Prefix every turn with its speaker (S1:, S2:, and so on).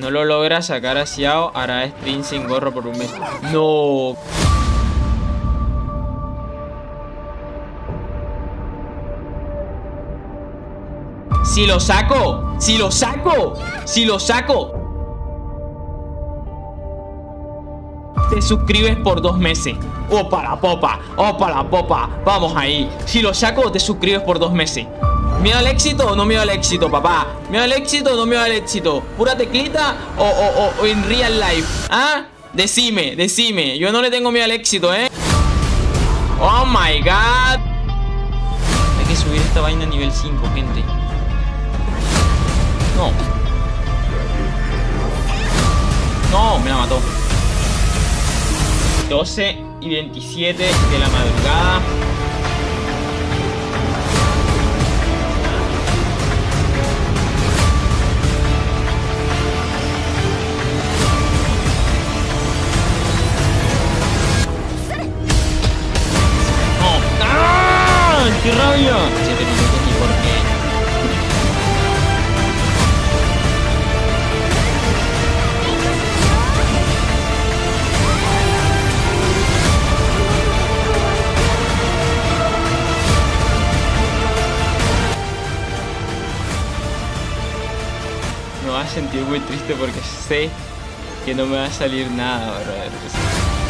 S1: No lo logra sacar a Xiao, hará stream sin gorro por un mes. No. Si lo saco, si lo saco, si lo saco, te suscribes por 2 meses. Opa la popa, opa la popa. Vamos ahí. Si lo saco, te suscribes por 2 meses. ¿Miedo al éxito o no miedo al éxito, papá? ¿Miedo al éxito o no miedo al éxito? ¿Pura teclita o en real life? ¿Ah? Decime, decime. Yo no le tengo miedo al éxito, ¿eh? Oh my god. Hay que subir esta vaina a nivel 5, gente. No. No, me la mató. 12 y 27 de la madrugada. ¡Qué rabia! 7 minutos y por qué. Me va a sentir muy triste porque sé que no me va a salir nada, brother.